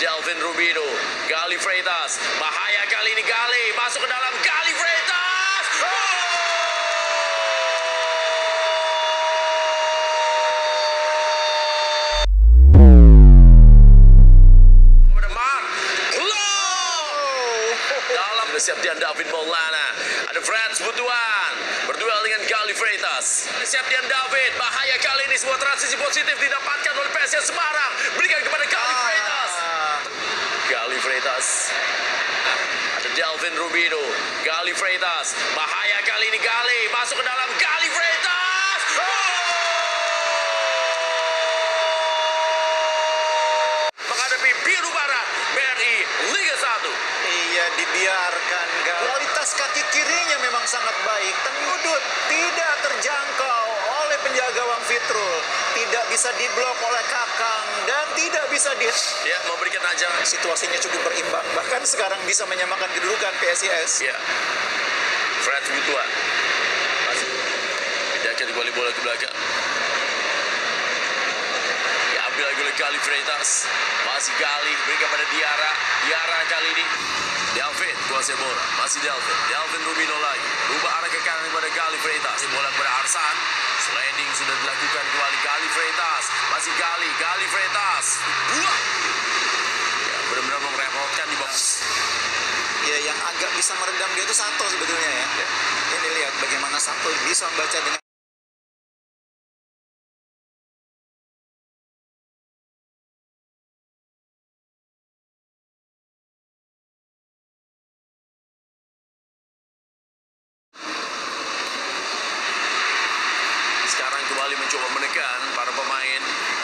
Delvin Rubino, Gali Freitas, bahaya kali ini Gali, masuk ke dalam Gali Freitas. Kepada Mark, dalam siap Dian David Maulana, ada Frans Butuan, berduel dengan Gali Freitas. Siap Dian David, bahaya kali ini, sebuah transisi positif didapatkan oleh PSIS Semarang, berikan kepada Gali Freitas. Gali Freitas, ada Delvin Rubino, Gali Freitas, bahaya kali ini Gali, masuk ke dalam Gali Freitas. Menghadapi Biru Barat, BRI Liga 1. Iya, dibiarkan. Kualitas kaki kirinya memang sangat baik. Tengudut tidak terjangkau oleh penjaga Wang Fitrul, tidak bisa diblok oleh Kakang, dan tidak bisa Ya, memberikan aja. Situasinya cukup berimbang, bahkan sekarang bisa menyamakan kedudukan PSIS. Ya, Frans Butuan masih pindahkan kembali bola ke belakang. Diambil lagi oleh Gali Freitas, masih Gali, berikan pada Diarra. Diarra kali ini Delvin kuasai bola, masih Delvin Rubino lagi, rubah arah ke kanan kepada Gali Freitas, bola kepada Arsan. Sliding sudah dilakukan kembali Gali Freitas, masih Gali Freitas, buang. Ya, benar-benar merepotkan di bawah. Ya, yang agak bisa meredam dia itu Sato sebetulnya ya. Ini lihat bagaimana Sato bisa membaca dengan Sekarang kembali mencoba menekan para pemain.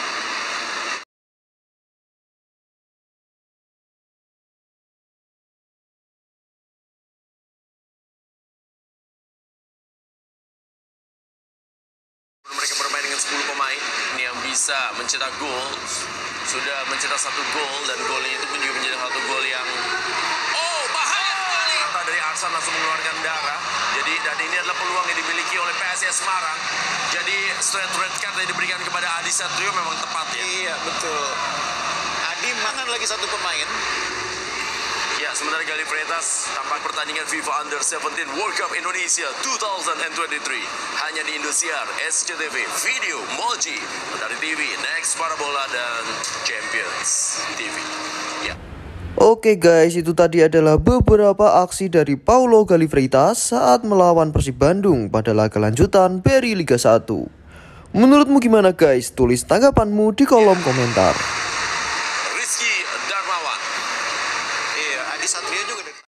Mereka bermain dengan 10 pemain ini yang bisa mencetak gol. Sudah mencetak 1 gol, dan golnya itu pun juga menjadi satu gol yang bahaya sekali. Dari Arsan langsung mengeluarkan darah. Jadi, dan ini adalah peluang yang dimiliki oleh PSIS Semarang. Jadi straight red card yang diberikan kepada Adi Satrio memang tepat ya. Iya, betul. Adi mangan lagi satu pemain. Ya, sementara Gali Freitas tampak pertandingan FIFA Under-17 World Cup Indonesia 2023 hanya di Indosiar, SCTV, Video, Moji, dari TV, Next Parabola, dan Champions TV. Ya. Oke guys, itu tadi adalah beberapa aksi dari Paulo Gali Freitas saat melawan Persib Bandung pada laga lanjutan BRI Liga 1. Menurutmu gimana guys? Tulis tanggapanmu di kolom komentar. Rizky Darmawan. Iya, Adi Satrio juga